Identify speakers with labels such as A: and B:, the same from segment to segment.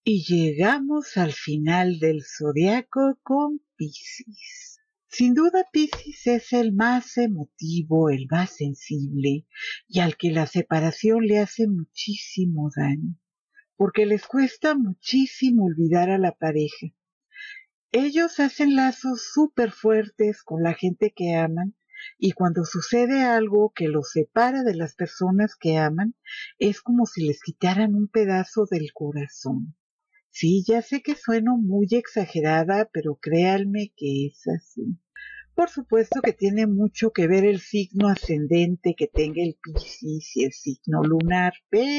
A: Y llegamos al final del zodiaco con Piscis. Sin duda Piscis es el más emotivo, el más sensible y al que la separación le hace muchísimo daño, porque les cuesta muchísimo olvidar a la pareja. Ellos hacen lazos súper fuertes con la gente que aman y cuando sucede algo que los separa de las personas que aman, es como si les quitaran un pedazo del corazón. Sí, ya sé que sueno muy exagerada, pero créanme que es así. Por supuesto que tiene mucho que ver el signo ascendente que tenga el Piscis y el signo lunar,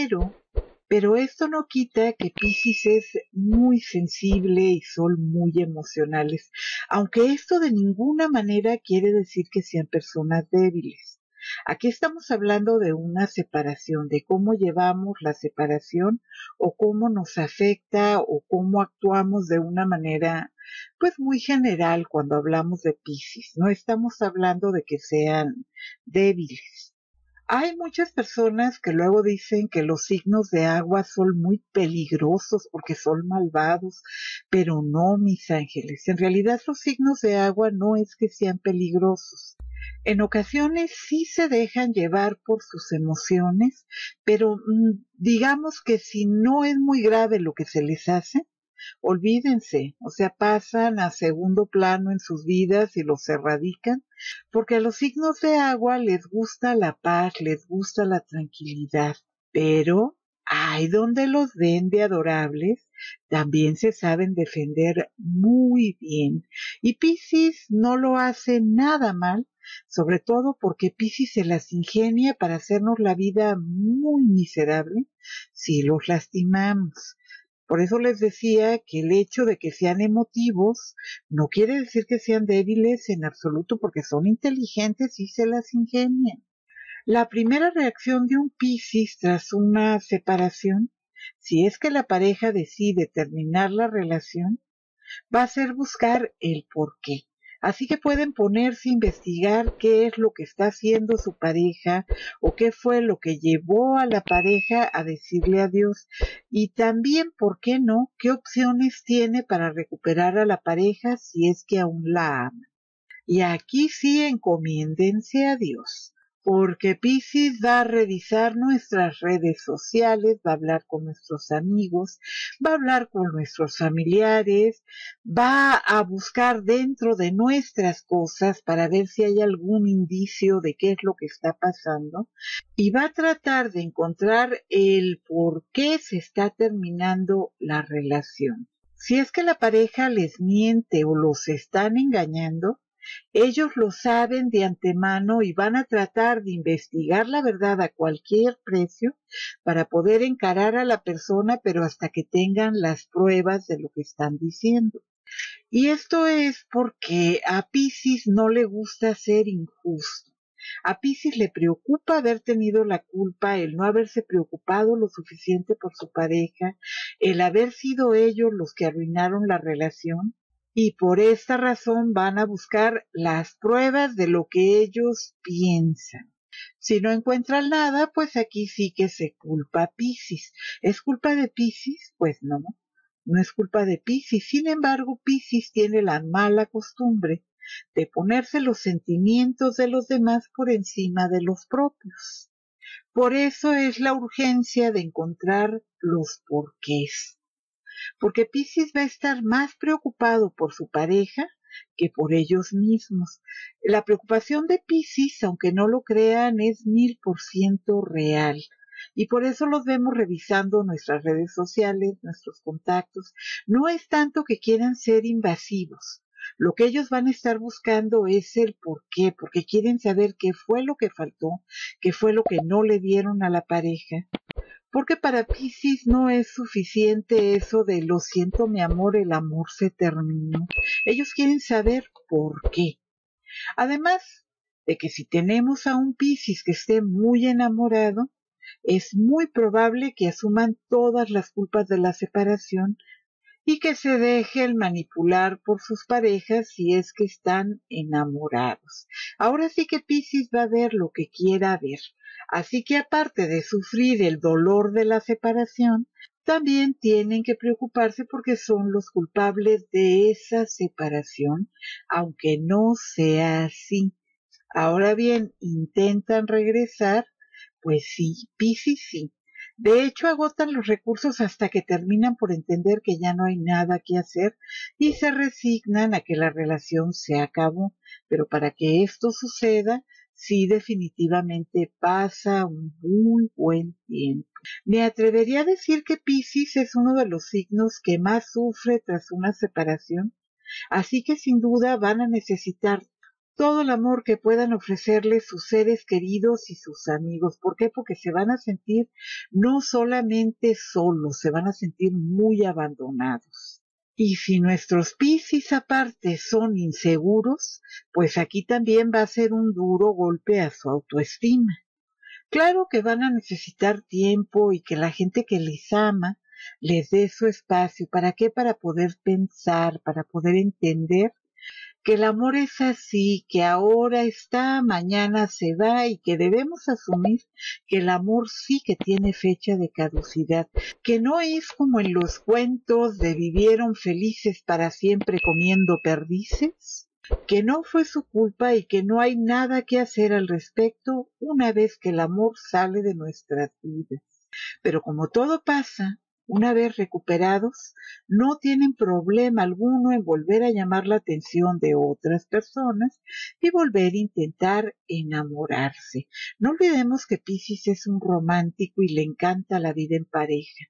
A: pero esto no quita que Piscis es muy sensible y son muy emocionales, aunque esto de ninguna manera quiere decir que sean personas débiles. Aquí estamos hablando de una separación, de cómo llevamos la separación o cómo nos afecta o cómo actuamos de una manera pues muy general cuando hablamos de Piscis. No estamos hablando de que sean débiles. Hay muchas personas que luego dicen que los signos de agua son muy peligrosos porque son malvados, pero no, mis ángeles. En realidad los signos de agua no es que sean peligrosos. En ocasiones sí se dejan llevar por sus emociones, pero digamos que si no es muy grave lo que se les hace, olvídense, o sea, pasan a segundo plano en sus vidas y los erradican, porque a los signos de agua les gusta la paz, les gusta la tranquilidad, pero hay donde los ven de adorables, también se saben defender muy bien, y Piscis no lo hace nada mal, sobre todo porque Piscis se las ingenia para hacernos la vida muy miserable si los lastimamos. Por eso les decía que el hecho de que sean emotivos no quiere decir que sean débiles en absoluto, porque son inteligentes y se las ingenian. La primera reacción de un Piscis tras una separación, si es que la pareja decide terminar la relación, va a ser buscar el por qué. Así que pueden ponerse a investigar qué es lo que está haciendo su pareja o qué fue lo que llevó a la pareja a decirle adiós y también, ¿por qué no?, qué opciones tiene para recuperar a la pareja si es que aún la ama. Y aquí sí encomiéndense a Dios, porque Piscis va a revisar nuestras redes sociales, va a hablar con nuestros amigos, va a hablar con nuestros familiares, va a buscar dentro de nuestras cosas para ver si hay algún indicio de qué es lo que está pasando y va a tratar de encontrar el por qué se está terminando la relación. Si es que la pareja les miente o los están engañando, ellos lo saben de antemano y van a tratar de investigar la verdad a cualquier precio para poder encarar a la persona, pero hasta que tengan las pruebas de lo que están diciendo. Y esto es porque a Piscis no le gusta ser injusto. A Piscis le preocupa haber tenido la culpa, el no haberse preocupado lo suficiente por su pareja, el haber sido ellos los que arruinaron la relación, y por esta razón van a buscar las pruebas de lo que ellos piensan. Si no encuentran nada, pues aquí sí que se culpa a Piscis. ¿Es culpa de Piscis? Pues no, no es culpa de Piscis. Sin embargo, Piscis tiene la mala costumbre de ponerse los sentimientos de los demás por encima de los propios. Por eso es la urgencia de encontrar los porqués, porque Piscis va a estar más preocupado por su pareja que por ellos mismos. La preocupación de Piscis, aunque no lo crean, es 1000% real. Y por eso los vemos revisando nuestras redes sociales, nuestros contactos. No es tanto que quieran ser invasivos. Lo que ellos van a estar buscando es el por qué, porque quieren saber qué fue lo que faltó, qué fue lo que no le dieron a la pareja, porque para Piscis no es suficiente eso de lo siento mi amor, el amor se terminó. Ellos quieren saber por qué. Además de que si tenemos a un Piscis que esté muy enamorado, es muy probable que asuman todas las culpas de la separación y que se dejen manipular por sus parejas si es que están enamorados. Ahora sí que Piscis va a ver lo que quiera ver. Así que aparte de sufrir el dolor de la separación, también tienen que preocuparse porque son los culpables de esa separación, aunque no sea así. Ahora bien, intentan regresar, pues sí, Piscis sí. De hecho, agotan los recursos hasta que terminan por entender que ya no hay nada que hacer y se resignan a que la relación se acabó. Pero para que esto suceda, sí definitivamente pasa un muy buen tiempo. Me atrevería a decir que Piscis es uno de los signos que más sufre tras una separación, así que sin duda van a necesitar todo el amor que puedan ofrecerles sus seres queridos y sus amigos. ¿Por qué? Porque se van a sentir no solamente solos, se van a sentir muy abandonados. Y si nuestros Piscis aparte son inseguros, pues aquí también va a ser un duro golpe a su autoestima. Claro que van a necesitar tiempo y que la gente que les ama les dé su espacio. ¿Para qué? Para poder pensar, para poder entender que el amor es así, que ahora está, mañana se va y que debemos asumir que el amor sí que tiene fecha de caducidad, que no es como en los cuentos de vivieron felices para siempre comiendo perdices, que no fue su culpa y que no hay nada que hacer al respecto una vez que el amor sale de nuestras vidas. Pero como todo pasa, una vez recuperados, no tienen problema alguno en volver a llamar la atención de otras personas y volver a intentar enamorarse. No olvidemos que Piscis es un romántico y le encanta la vida en pareja.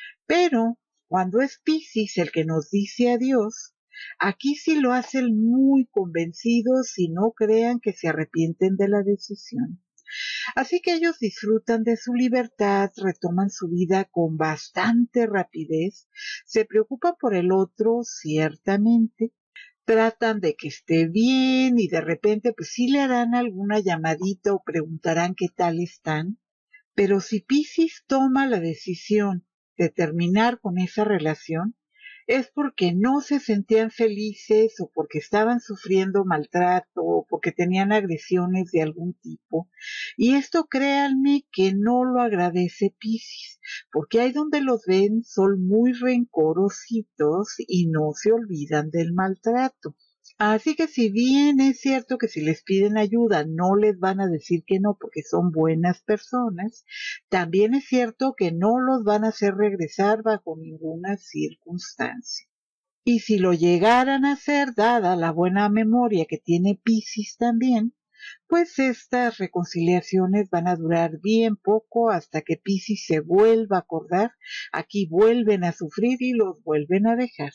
A: Pero cuando es Piscis el que nos dice adiós, aquí sí lo hacen muy convencidos y no crean que se arrepienten de la decisión. Así que ellos disfrutan de su libertad, retoman su vida con bastante rapidez, se preocupan por el otro, ciertamente, tratan de que esté bien y de repente pues sí le harán alguna llamadita o preguntarán qué tal están, pero si Piscis toma la decisión de terminar con esa relación, es porque no se sentían felices o porque estaban sufriendo maltrato o porque tenían agresiones de algún tipo. Y esto créanme que no lo agradece Piscis, porque ahí donde los ven son muy rencorositos y no se olvidan del maltrato. Así que si bien es cierto que si les piden ayuda no les van a decir que no porque son buenas personas, también es cierto que no los van a hacer regresar bajo ninguna circunstancia. Y si lo llegaran a hacer, dada la buena memoria que tiene Piscis también, pues estas reconciliaciones van a durar bien poco hasta que Piscis se vuelva a acordar, aquí vuelven a sufrir y los vuelven a dejar.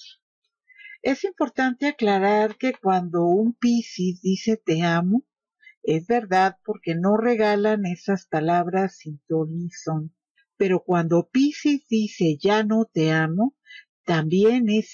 A: Es importante aclarar que cuando un Piscis dice te amo, es verdad porque no regalan esas palabras sin ton ni son. Pero cuando Piscis dice ya no te amo, también es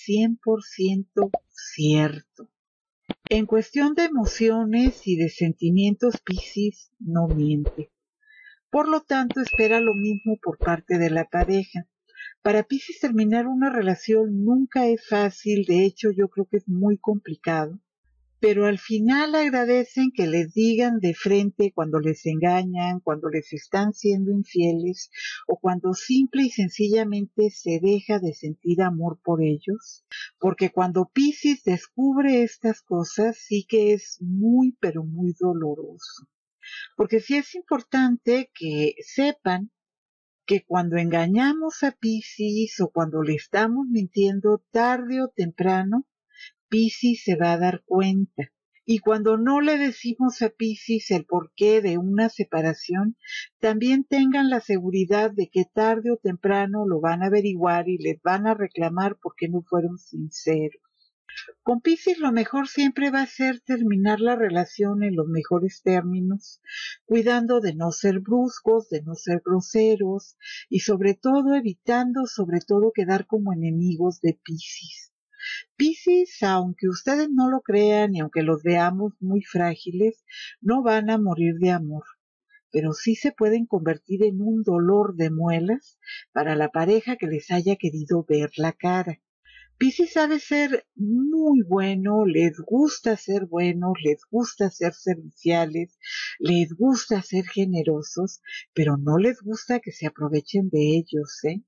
A: 100% cierto. En cuestión de emociones y de sentimientos, Piscis no miente. Por lo tanto, espera lo mismo por parte de la pareja. Para Piscis terminar una relación nunca es fácil, de hecho yo creo que es muy complicado, pero al final agradecen que les digan de frente cuando les engañan, cuando les están siendo infieles o cuando simple y sencillamente se deja de sentir amor por ellos, porque cuando Piscis descubre estas cosas sí que es muy pero muy doloroso, porque sí es importante que sepan que cuando engañamos a Piscis o cuando le estamos mintiendo tarde o temprano, Piscis se va a dar cuenta. Y cuando no le decimos a Piscis el porqué de una separación, también tengan la seguridad de que tarde o temprano lo van a averiguar y les van a reclamar porque no fueron sinceros. Con Piscis lo mejor siempre va a ser terminar la relación en los mejores términos, cuidando de no ser bruscos, de no ser groseros y sobre todo evitando sobre todo quedar como enemigos de Piscis. Piscis, aunque ustedes no lo crean y aunque los veamos muy frágiles, no van a morir de amor, pero sí se pueden convertir en un dolor de muelas para la pareja que les haya querido ver la cara. Piscis sabe ser muy bueno, les gusta ser buenos, les gusta ser serviciales, les gusta ser generosos, pero no les gusta que se aprovechen de ellos, ¿eh?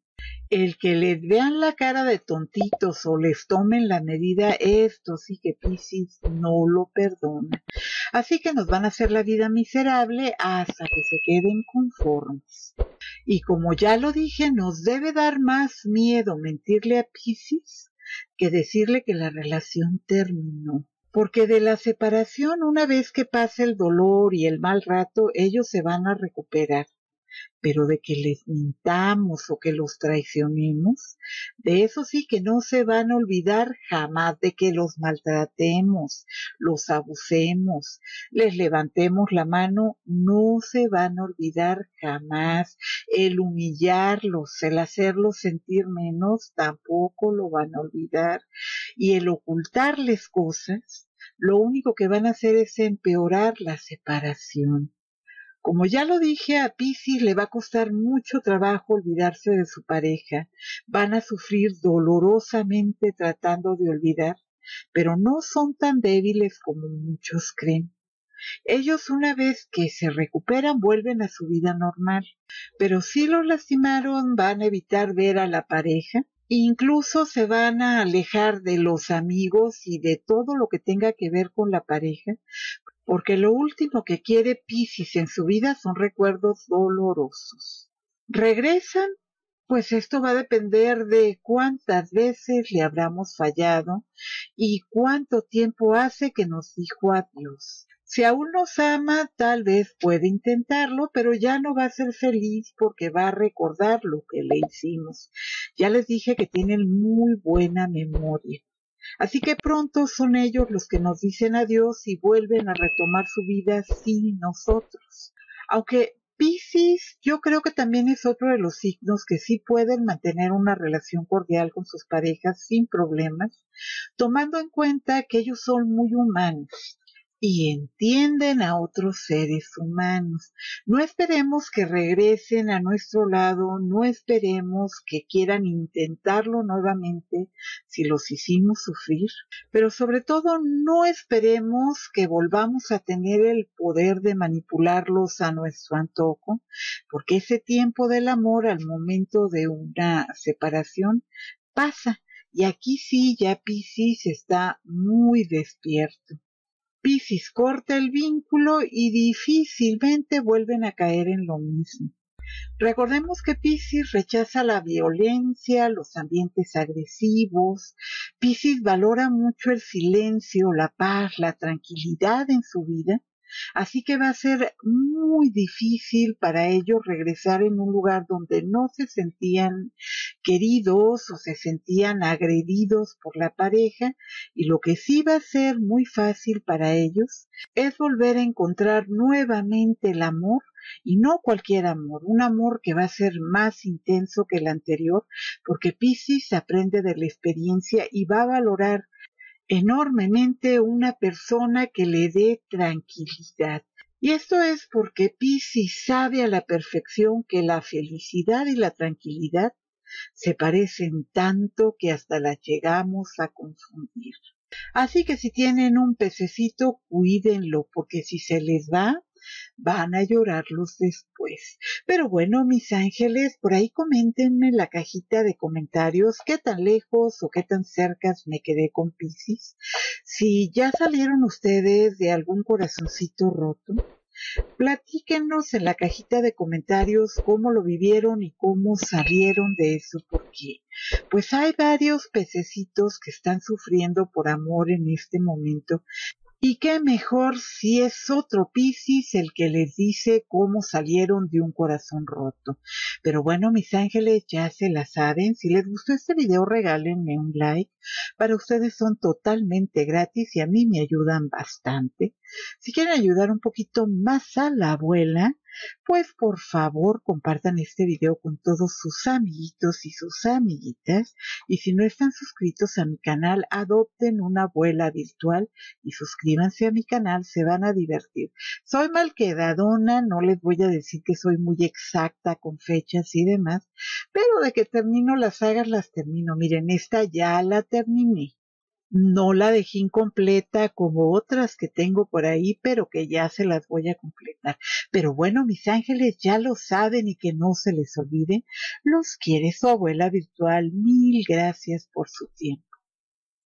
A: El que les vean la cara de tontitos o les tomen la medida, esto sí que Piscis no lo perdona. Así que nos van a hacer la vida miserable hasta que se queden conformes. Y como ya lo dije, nos debe dar más miedo mentirle a Piscis que decirle que la relación terminó. Porque de la separación, una vez que pase el dolor y el mal rato, ellos se van a recuperar, pero de que les mintamos o que los traicionemos, de eso sí que no se van a olvidar jamás, de que los maltratemos, los abusemos, les levantemos la mano, no se van a olvidar jamás. El humillarlos, el hacerlos sentir menos, tampoco lo van a olvidar. Y el ocultarles cosas, lo único que van a hacer es empeorar la separación. Como ya lo dije, a Piscis le va a costar mucho trabajo olvidarse de su pareja. Van a sufrir dolorosamente tratando de olvidar, pero no son tan débiles como muchos creen. Ellos, una vez que se recuperan, vuelven a su vida normal, pero si los lastimaron van a evitar ver a la pareja, incluso se van a alejar de los amigos y de todo lo que tenga que ver con la pareja, porque lo último que quiere Piscis en su vida son recuerdos dolorosos. ¿Regresan? Pues esto va a depender de cuántas veces le habramos fallado y cuánto tiempo hace que nos dijo adiós. Si aún nos ama, tal vez puede intentarlo, pero ya no va a ser feliz porque va a recordar lo que le hicimos. Ya les dije que tienen muy buena memoria. Así que pronto son ellos los que nos dicen adiós y vuelven a retomar su vida sin nosotros. Aunque Piscis yo creo que también es otro de los signos que sí pueden mantener una relación cordial con sus parejas sin problemas, tomando en cuenta que ellos son muy humanos y entienden a otros seres humanos. No esperemos que regresen a nuestro lado, no esperemos que quieran intentarlo nuevamente si los hicimos sufrir, pero sobre todo no esperemos que volvamos a tener el poder de manipularlos a nuestro antojo, porque ese tiempo del amor al momento de una separación pasa. Y aquí sí, ya Piscis está muy despierto. Piscis corta el vínculo y difícilmente vuelven a caer en lo mismo. Recordemos que Piscis rechaza la violencia, los ambientes agresivos. Piscis valora mucho el silencio, la paz, la tranquilidad en su vida. Así que va a ser muy difícil para ellos regresar en un lugar donde no se sentían queridos o se sentían agredidos por la pareja, y lo que sí va a ser muy fácil para ellos es volver a encontrar nuevamente el amor, y no cualquier amor, un amor que va a ser más intenso que el anterior, porque Piscis aprende de la experiencia y va a valorar enormemente una persona que le dé tranquilidad. Y esto es porque Piscis sabe a la perfección que la felicidad y la tranquilidad se parecen tanto que hasta las llegamos a confundir. Así que si tienen un pececito, cuídenlo, porque si se les va, van a llorarlos después. Pero bueno, mis ángeles, por ahí coméntenme en la cajita de comentarios qué tan lejos o qué tan cerca me quedé con Piscis. Si ya salieron ustedes de algún corazoncito roto, platíquenos en la cajita de comentarios cómo lo vivieron y cómo salieron de eso, porque pues hay varios pececitos que están sufriendo por amor en este momento. Y qué mejor si es otro Piscis el que les dice cómo salieron de un corazón roto. Pero bueno, mis ángeles, ya se la saben. Si les gustó este video, regálenme un like. Para ustedes son totalmente gratis y a mí me ayudan bastante. Si quieren ayudar un poquito más a la abuela, pues por favor compartan este video con todos sus amiguitos y sus amiguitas. Y si no están suscritos a mi canal, adopten una abuela virtual y suscríbanse a mi canal, se van a divertir. Soy malquedadona, no les voy a decir que soy muy exacta con fechas y demás, pero de que termino las sagas, las termino. Miren, esta ya la terminé. No la dejé incompleta como otras que tengo por ahí, pero que ya se las voy a completar. Pero bueno, mis ángeles ya lo saben y que no se les olvide. Los quiere su abuela virtual. Mil gracias por su tiempo.